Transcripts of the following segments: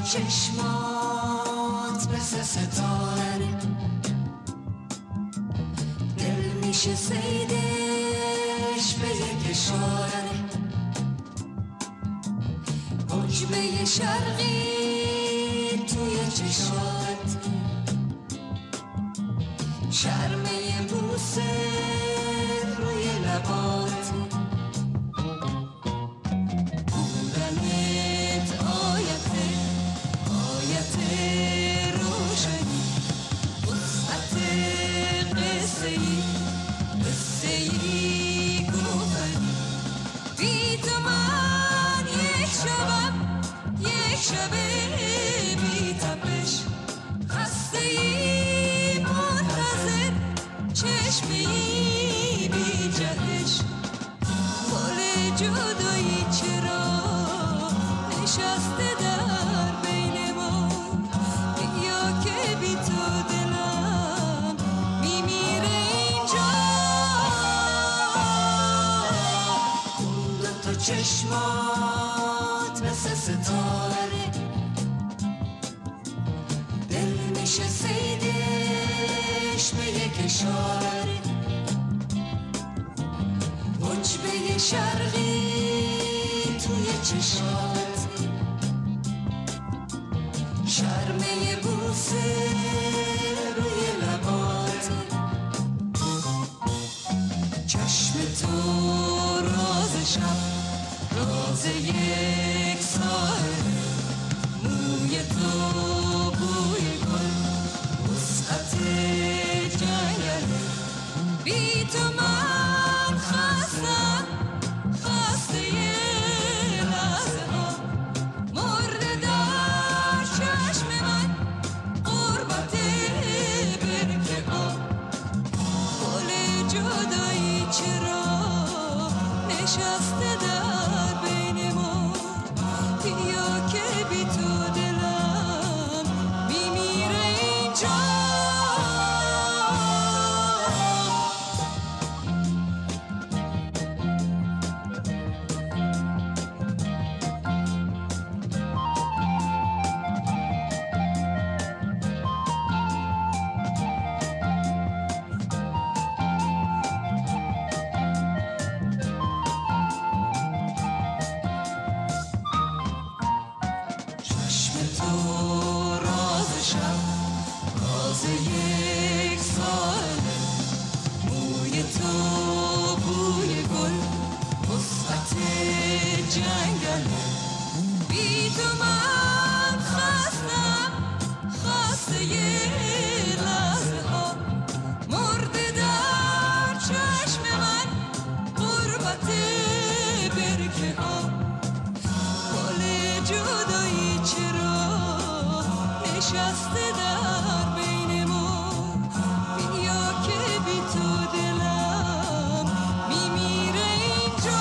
چشمات مثل ستاره دل میشه سیدش به یک اشاره حجبه شرقی توی چشات شرمه بوسه روی لبات بودنت آیت روشنی وسعت قصه‌ای گفتنی بی تو من یک شب بی تپش خسته‌ای منتظر چشمه‌ای بی جهش گل جدایی چرا نشسته در بین ما بیا که بی تو دلم میمیره اینجا اون دوتا چشمات مثل ستاره دل میشه سیدش به یک اشاره حجبه شرقی توی چشات شرمه بوسه روی لبات چشم تو راز شب راز یک ساحل موی تو بوی گل وسعت جنگل بی تو من خستم خسته لحظه ها مرده در چشم من قربت برکه ها گل جدایی چرا نشسته در بین ما بیا که بی تو دلم میمیره اینجا چشم تو راز شب راز یک ساله موی تو بوی گل وسعت جنگل بی تو من خستم خسته لحظه ها مرده در چشم من غربت برکه ها گل جدایی چرا نشسته در بین ما بیا که بی تو دلم میمیره اینجا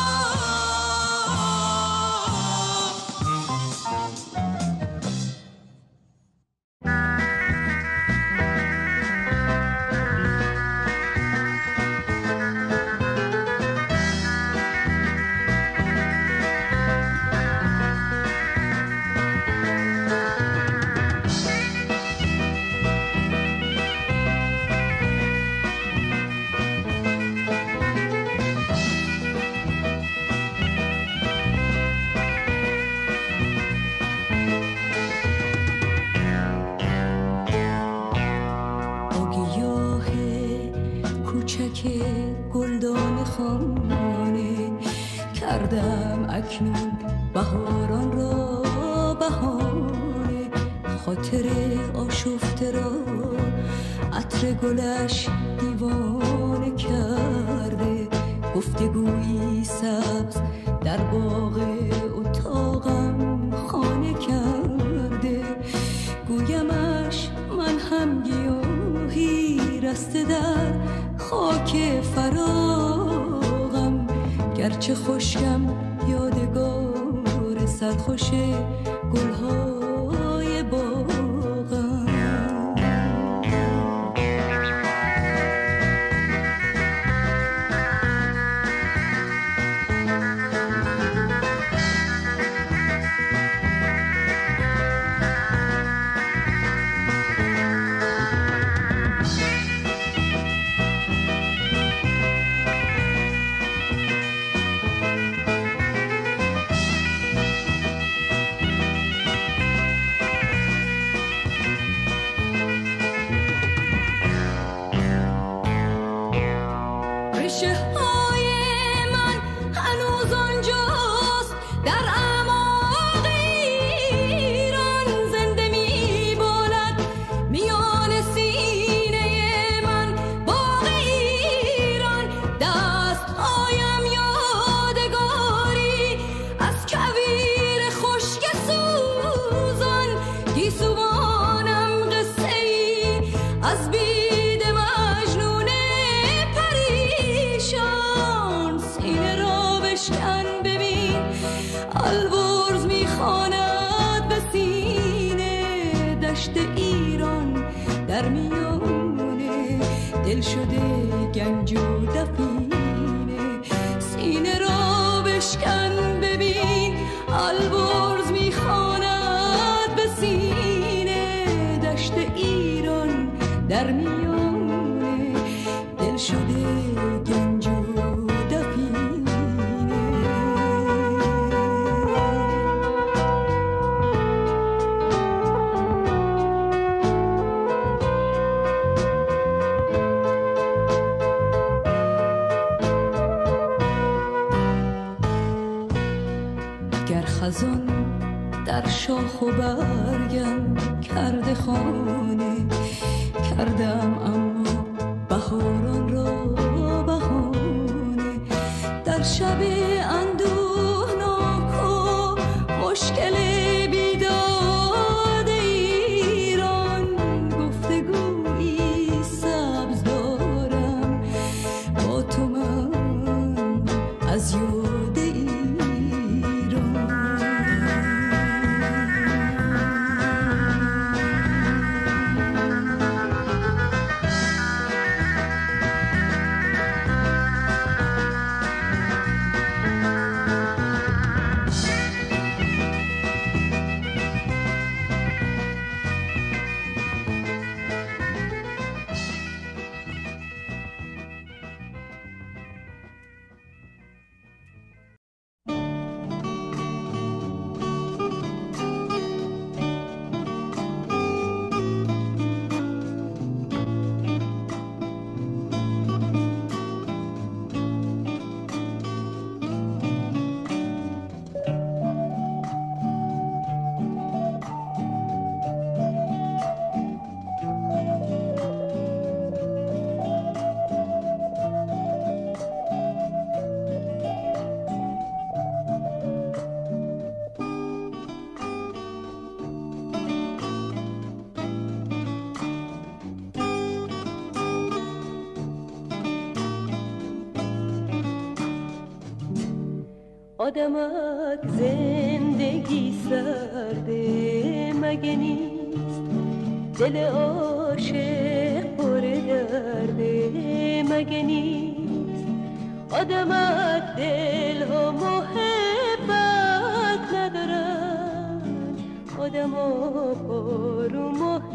گلدان خانه کردم اکنون بهاران را بهانه خاطر آشفته را عطر گلش دیوانه کرده گفتگویی سبز در باغ اتاقم خانه کرده گویمش من هم گیاهی رسته در خاک فراغم گرچه خشکم یادگار سرخوش گلهای باغم ریشه های من هنوز آنجاست، در اعماق ایران زنده می بالد، میان سینه من باغ ایران. دست هایم یادگاری از کویر خشک سوزان، گیسوانم قصه ای از بید مجنون پریشان. سینه را بشکن ببین البرز میخواند به سینه، دشت ایران در میانه دل شده گنج و دفینه. سینه را بشکن ببین البرز میخواند به سینه، دشت ایران در میانه دل شده گنج و دفینه. گر خزان در شاخ و برگم کرده خانه، کردم اما بهاران را بهانه. در شب اندوهناک و مشکل بیداد ایران، گفتگویی سبز دارم با تو من از یاد ایران. آدمک زندگی سرده مگه نیست، دل عاشق پر درده مگه نیست. آدمک دل ها محبت ندارن، آدم ها پارو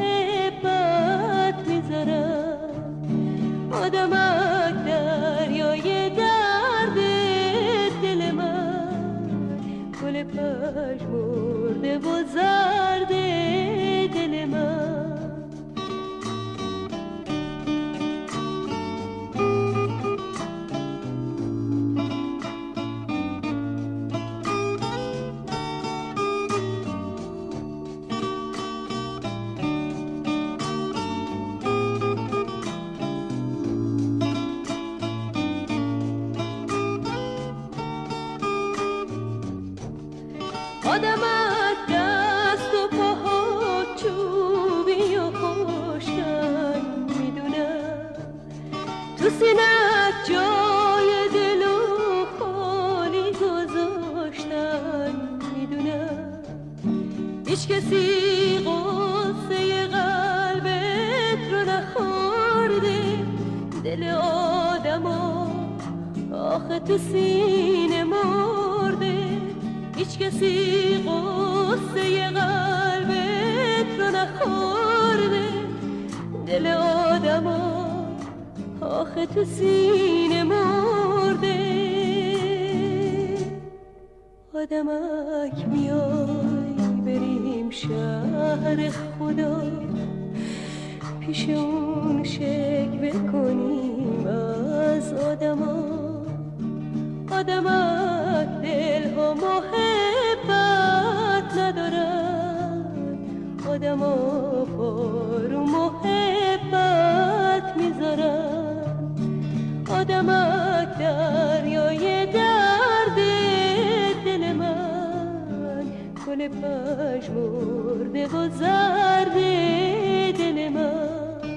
محبت میذارن. آدمک دریای درد دل من، گل پژمرده و زرد دل من. آدمک دست و پاها چوبی و خشکن میدونم، تو سینه‌ات جای دل و خالی گذاشتن میدونم. هیچ کسی غصه قلبت رو نخورده، دل آدما آخه تو سینه مرده. هیچ کسی غصه قلبت رو نخورده، دل آدما آخه تو سینه مرده. آدمک میای بریم شهر خدا، پیش اون شکوه کنیم از آدما. آدمک دل ها محبت ندارن، آدم ها پارو محبت میذارن. آدمک دریای درد دل من، گل پژمرده و زرد دل من.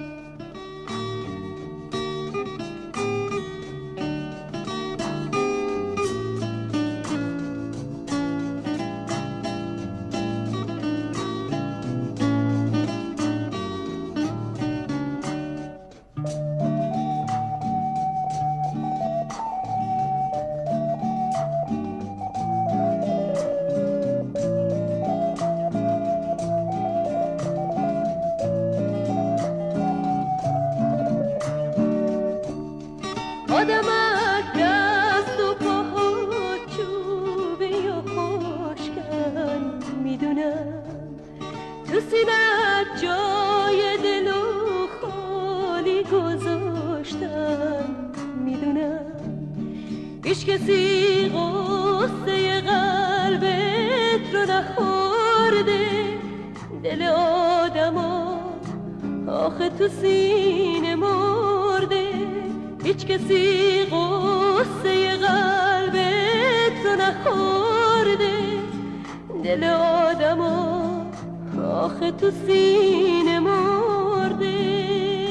آدمک دست و پاها چوبی و خشکن، میدونم تو سینت جای دل و خالی گذاشتن، میدونم هیچ کسی غصه قلبت رو نخورده. دل آدما آخه تو سینه مرده، هیچ کسی غصه قلبت رو نخورده. دل آدما آخه تو سینه مرده.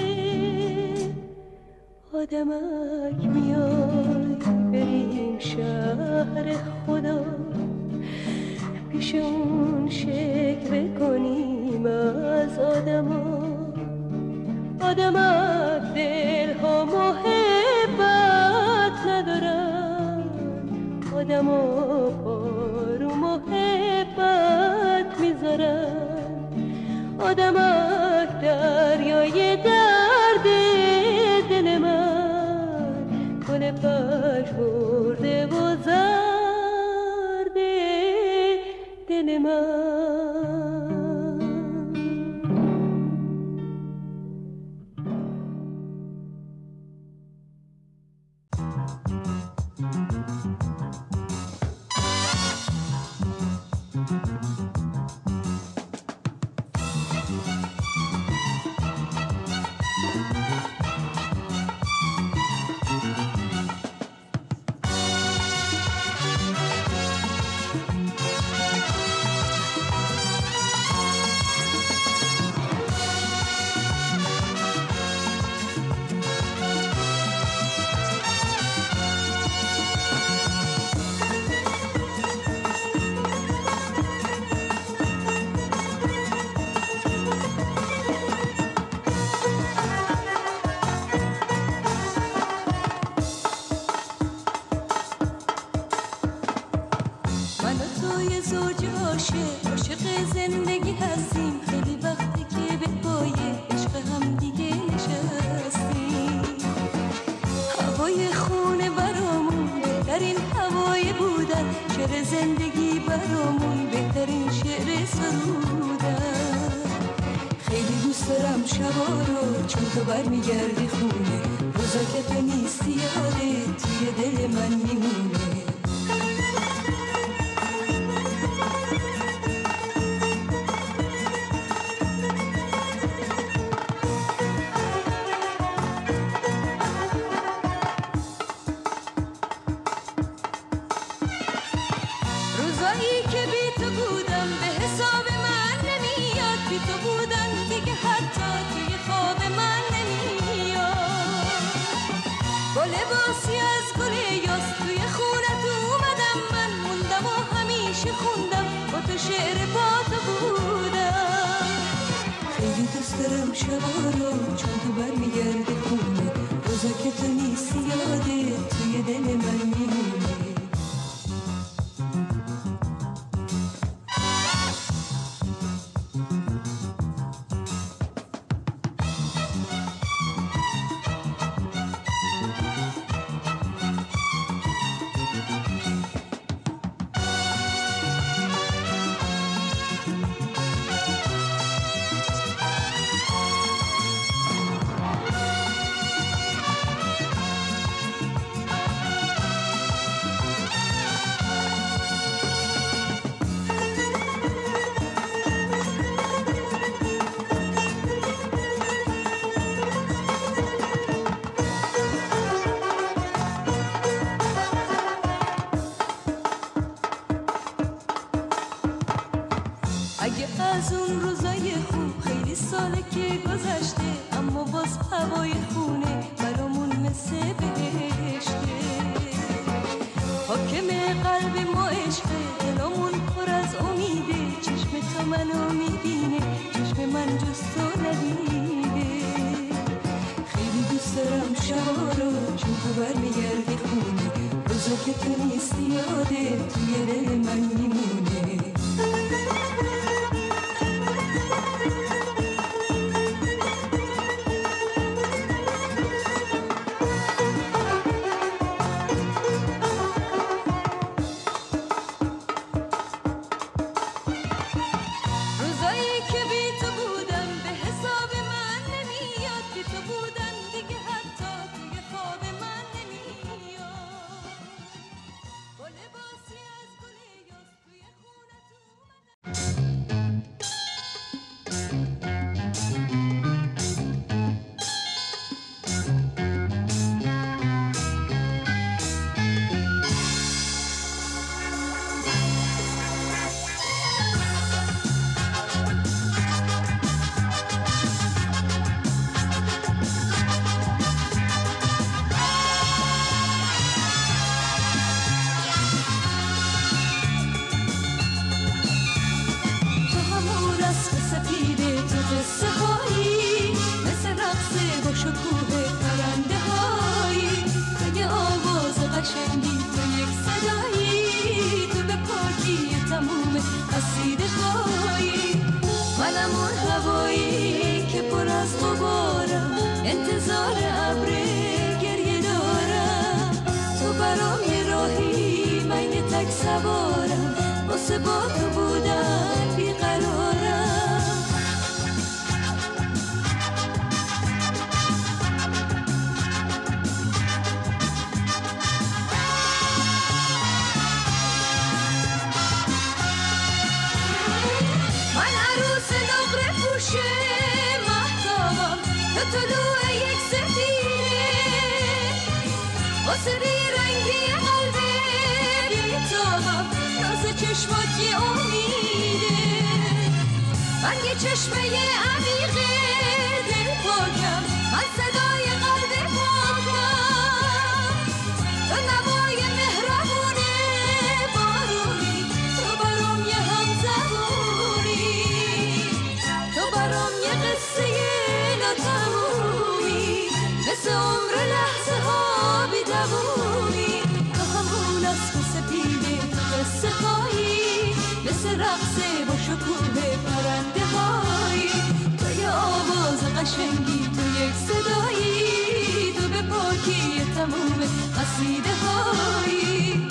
آدمک میای بریم شهر خدا، پیش اون شکوه کنیم از آدما. آدمک دل ها محبت ندارن، آدم ها پارو محبت میذارن. آدمک دریای درد دل من، گل پژمرده و زرد دل من. عاشق زندگی هستیم، خیلی وقتی که به پای عشق هم دیگه نشستیم. هوای خونه برامون بهترین هوای بودن، شعر زندگی برامون بهترین شعر سرودن. خیلی دوست دارم شبا رو چون تو برمیگردی خونه، روزا که تو نیستی یاده توی دل من میمونه. لباسی از گل یاس توی خونت اومدم، من موندم و همیشه خوندم با تو شعر با تو بودم. خیلی دوست دارم شبا رو چون تو برمیگردی خونه، روزا که تو نیستی یاده توی دل من میمونه. از اون روزای خوب خیلی ساله که گذشته، اما باز هوای خونه برامون مثل بهشته. حاکم قلب ما عشقه، دلامون پر از امیده، چشم تو منو میبینه، چشم من جز تو ندیده. خیلی دوست دارم شبا رو، چون تو برمیگردی خونه، روزا که تو نیستی یاده توی دل من میمونه. انتظار ابر گریه دارم، تو برام یه راهی، من یه تک سوارم، واسه با تو بودن بیقرارم. من عروس نقره پوشه مهتابم، تو طلوع یک سفینه، واسه بیرنگی قلبه بیتابم، راز چشمات یه امیده. من یه چشمه عمیقه دل پاکم، من صدای قلب پاکم، تو نوای مهربونه بارونی، تو برام یه همزبونی، تو برام یه قصه ناتمومی، مثل عمر لحظه ها بی دوومی. تو همون اسب سپیده، تو قصه هایی، مثل رقصه با شکوه پرنده هایی، تو یه آواز قشنگی، تو یک صدایی، تو به پاکی تموم قصیده هایی.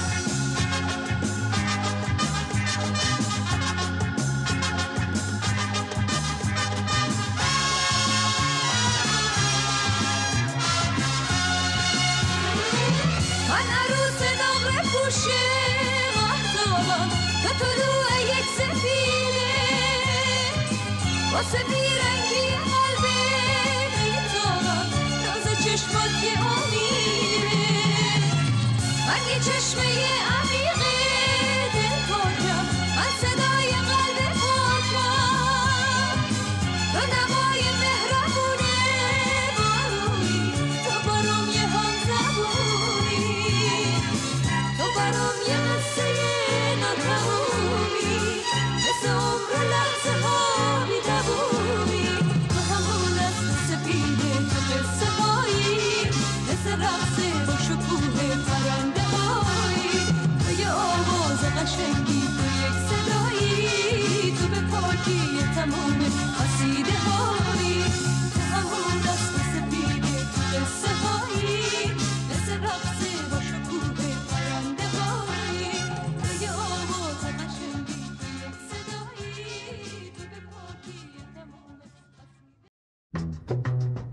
من عروس نقره پوشه مهتابم، تو طلوع یک سفینه، واسه بیرنگی قلبه بیتابم، راز چشمات یه امیده. من یه چشمه عمیقه دل پاکم، من صدای قلب پاکم، تو نوای مهربونه بارونی، تو برام یه همزبونی، تو برام یه قصه ناتمومی، مثل عمر لحظه ها بی دوومی. تو همون اسب سپیده، تو قصه هایی، مثل رقصه با شکوه پرنده هایی، تو یه آواز قشنگی، تو یک صدایی، تو به پاکی تمام قصیده هایی. تو همون اسب سپیده، تو قصه هایی، مثل رقصه با شکوه پرنده هایی، تو یه آواز قشنگی، تو یک صدایی، تو به پاکی تمام قصیده.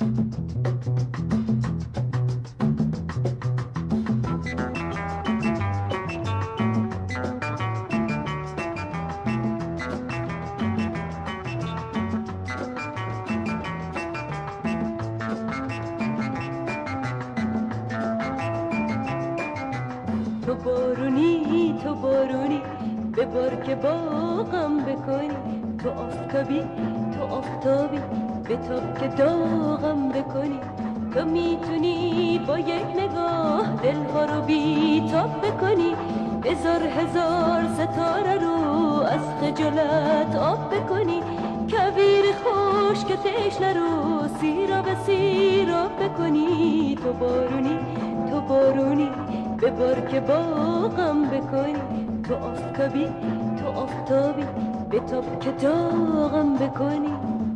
تو بارونی، تو بارونی، ببار که باغم بکنی، تو آفتابی تو آفتابی به تاب که داغم بکنی تو میتونی با یک نگاه دلها رو بیتاب بکنی هزار هزار ستاره رو از خجالت آب بکنی کویر خوش که تشنه رو سیراب بکنی تو بارونی به بار که باغم بکنی تو آفتابی به تاب که داغم بکنی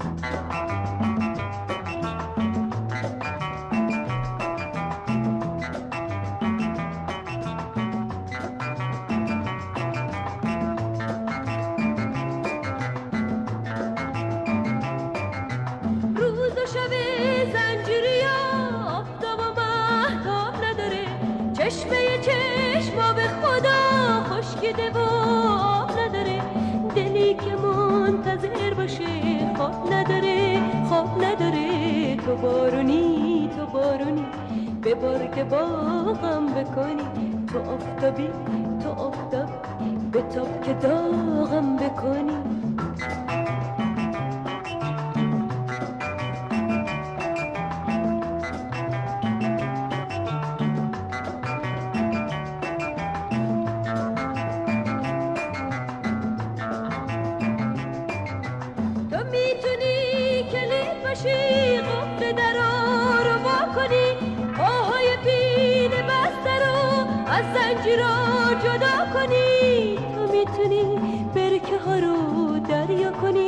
چشما به خدا خشکیده و آب نداره دلی که منتظر باشه خواب نداره تو بارونی به بار که باغم بکنی تو آفتابی به تاب که داغم بکنی زنجیرا جدا کنی تو میتونی برکه ها رو دریا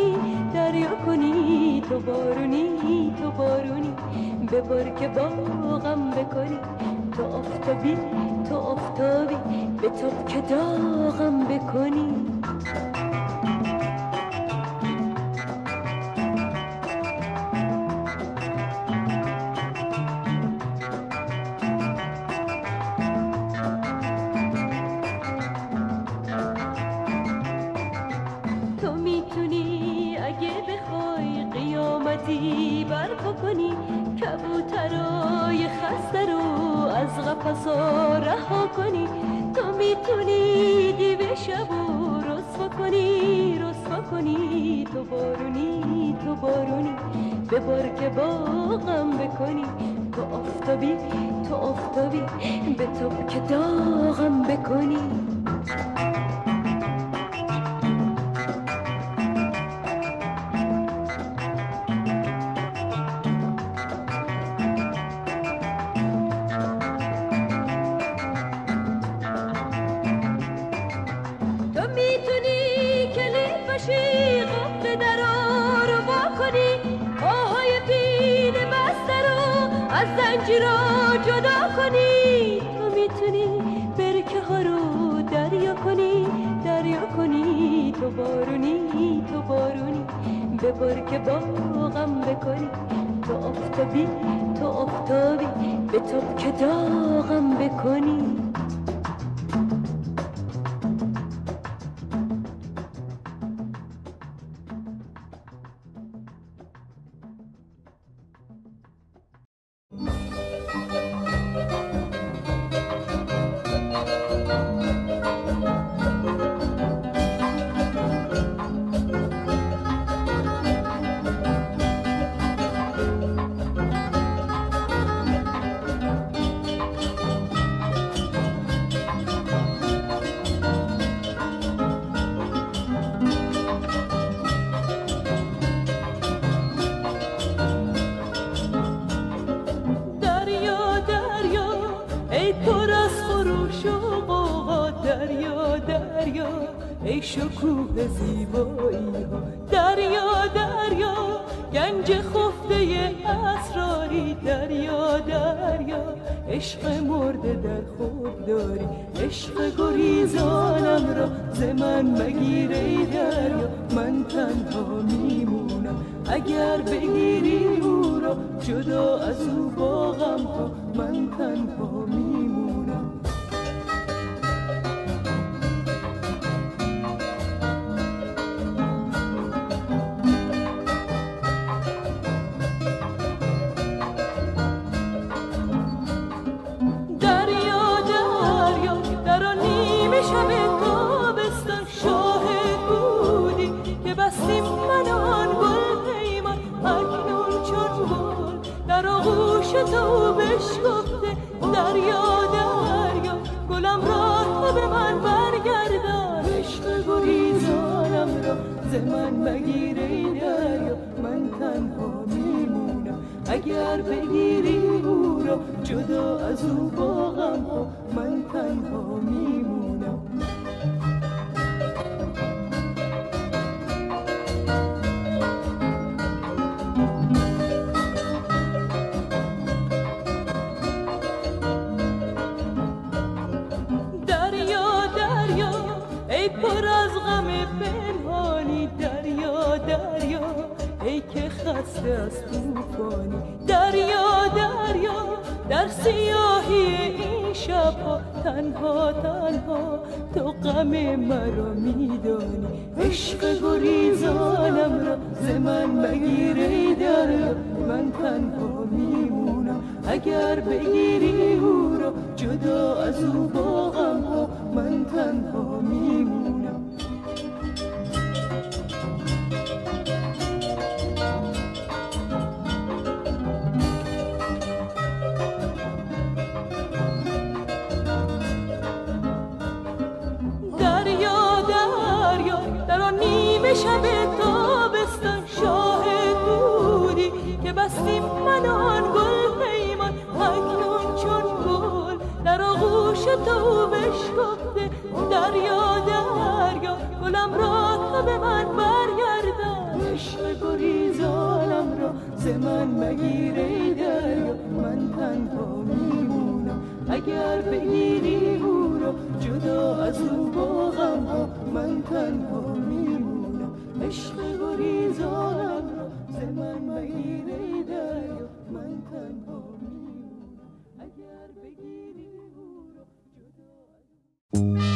کنی تو بارونی به بار که باغم بکنی تو آفتابی به تاب که داغم بکنی کبوترای خسته رو از قفسا رها کنی تو میتونی دیو شب و رسوا کنی تو بارونی به بار که باغم بکنی تو آفتابی به تاب که داغم بکنی زنجیرا جدا کنی تو میتونی برکه ها رو دریا کنی تو بارونی به بار که باغم بکنی تو آفتابی به تاب که داغم بکنی ای شکوه زیبایی ها دریا گنج خفته اسراری دریا عشق مرده در خود داری عشق گریزانم را ز من مگیر ای دریا من تنها میمونم اگر بگیری او را جدا از او با غم ها من تنها میمونم شب تابستان شاهد بودی که بستیم او با غم ها من تنها میمونم. دریا دریا ای پر از غم پنهانی، دریا دریا ای که خسته از طوفانی، دریا دریا در سیاهی این شبها تنها تنها تو غم مرا میدانی. عشق گریزانم را ز من مگیر ای دریا، من تنها میمونم. اگر بگیری او را جدا از او با غم ها من تنها میمونم. شب تابستان شاهد بودی که بستیم من آن گل پیمان، اکنون چون گل در آغوش تو بشکفته. دریا دریا گلم را تا به من برگردان، عشق گریزانم را ز من مگیر ای دریا، من تنها میمونم. اگر بگیری او را جدا از او با غم ها من تنها میمونم. عشق گریزانم را ز من مگیر ای دریا، من تنها میمونم. اگر بگیری او را جدا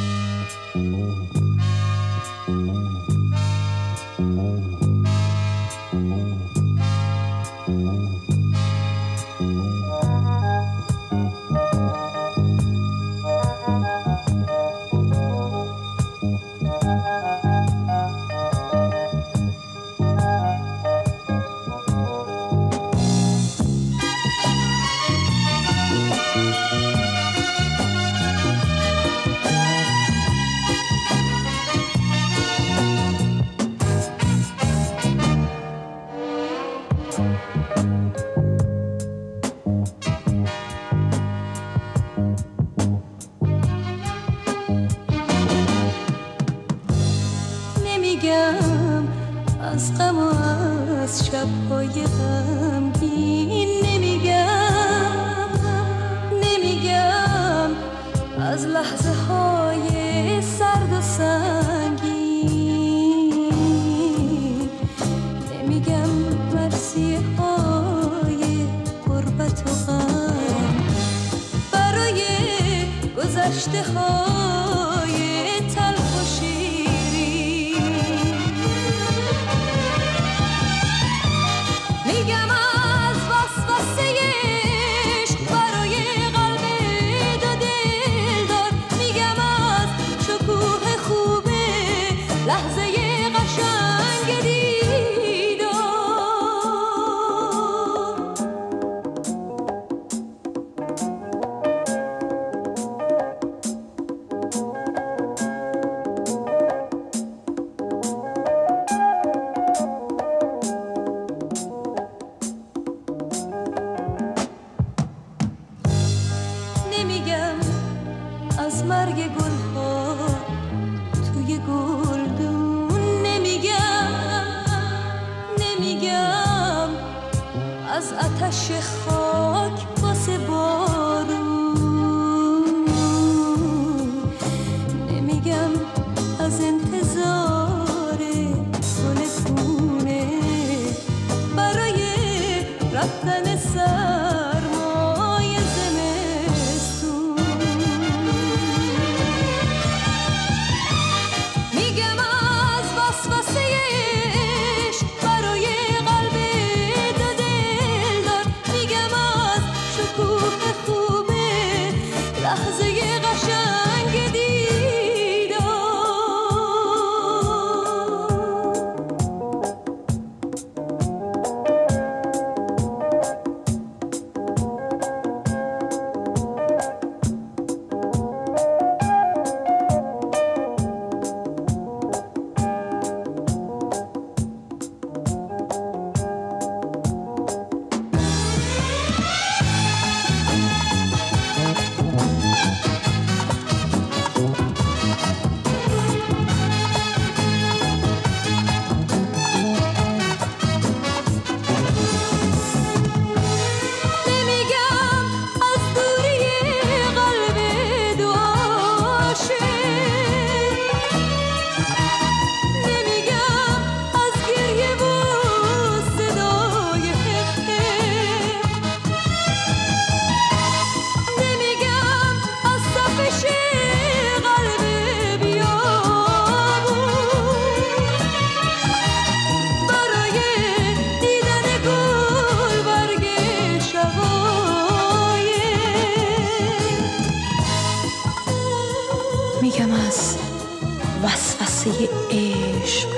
میگم از وسوسه عشق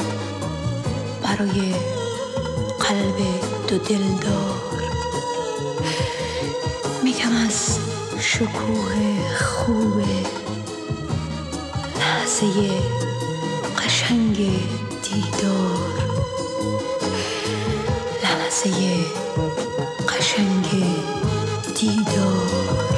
برای قلب دو دلدار، میگم از شکوه خوب لحظه قشنگ دیدار، لحظه قشنگ دیدار.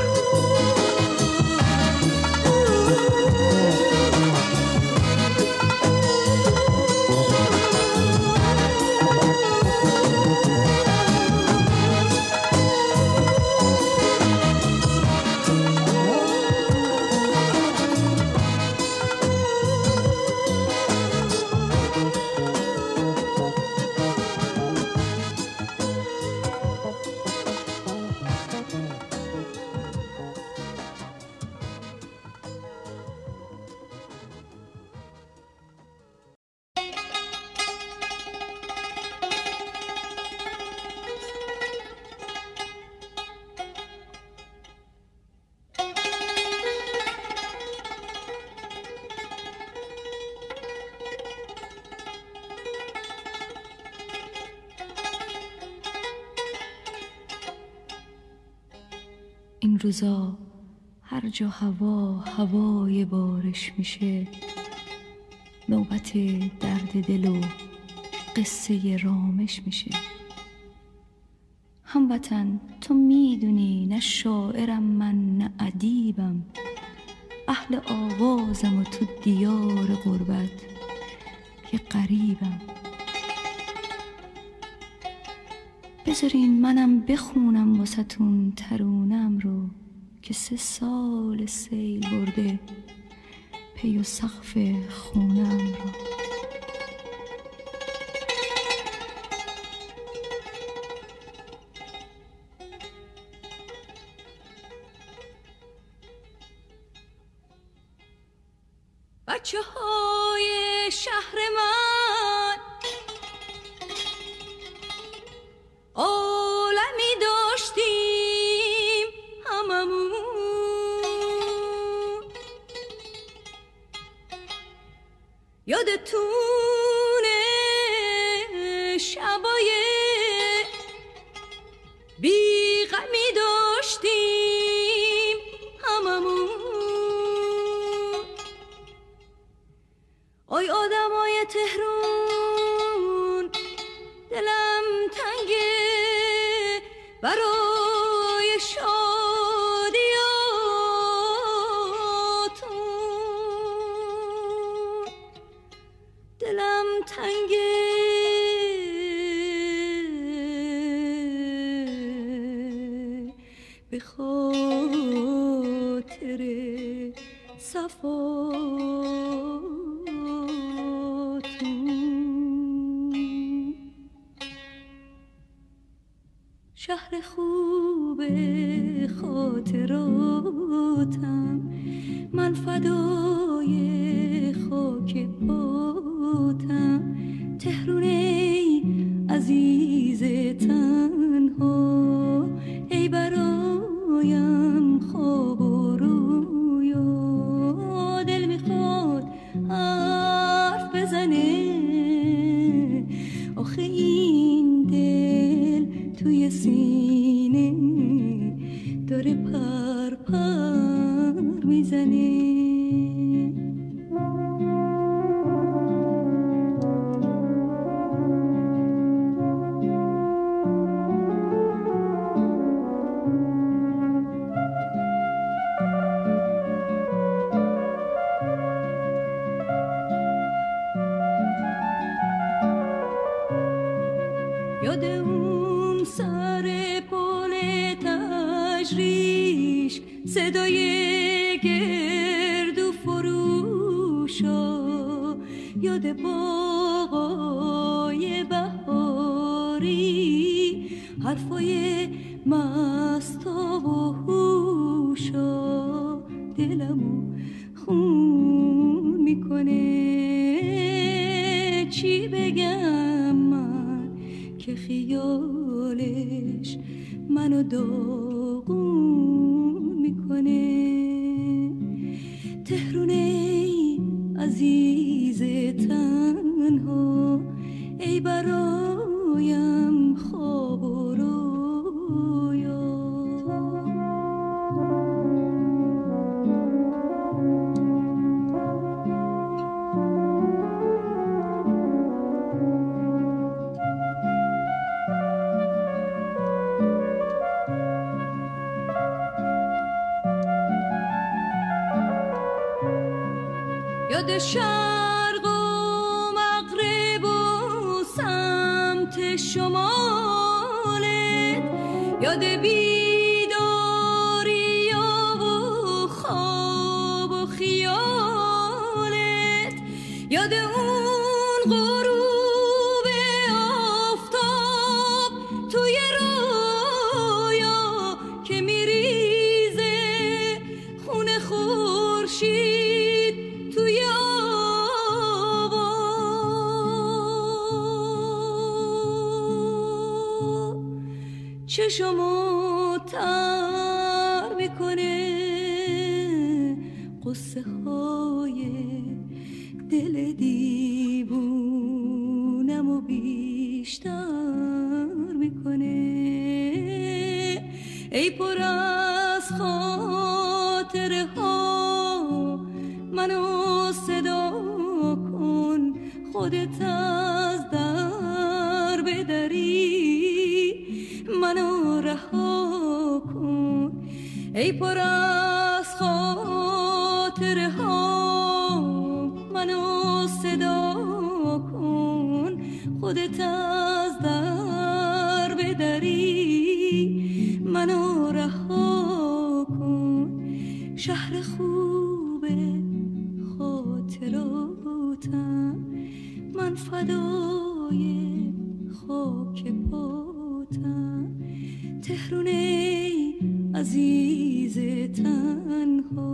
این روزا هر جا هوای بارش میشه، نوبت درد دل و قصه رامش میشه. هموطن تو میدونی نه شاعرم من نه ادیبم، اهل آوازم و تو دیار غربت که غریبم. بذارین منم بخونم واسه‌تون ترونم رو که 3 سال سیل برده پی و سقف خونم رو. بچه های شهر من عالمی داشتیم هممون، یادتونه شبای بی غمی داشتیم هممون. آی آدمای تهرون دلم تنگه برای شادیاتون، دلم تنگه به خاطر صفاتون. شهر خوب خاطراتم، من فدای خاک پاتم. تهرون ای عزیز تنها، ای برایم خواب و رویا. دل میخواد حرف بزنه، آخه این دل توی سینه داره پر پر میزنه. یاد اون سر پل تجریش، صدای گردو فروشا، یاد باغای بهاری، حرفای مستا و هوشا. دلمو خون میکنه، چی بگم من که خیالش منو داغون میکنه. تهرون ای برایم خواب و رویا. یاد شرق و مغرب و سمت شمالت، یاد بیداری و خواب و خیالت، یاد اون غروب آفتاب توی رویا که میریزه خون خورشید توی آوا. چشمو تر میکنه قصه های دل دیوونم و بیشتر میکنه. ای پر از خاطره ها منو صدا کن، خودت از در بدری منو رها کن. ای پر از خاطره ها منو صدا کن، خودت از در بدری منو رها کن. شهر خوبه خاطراتم، من فدای خاک پاتم. تهرون ای عزیز تنها،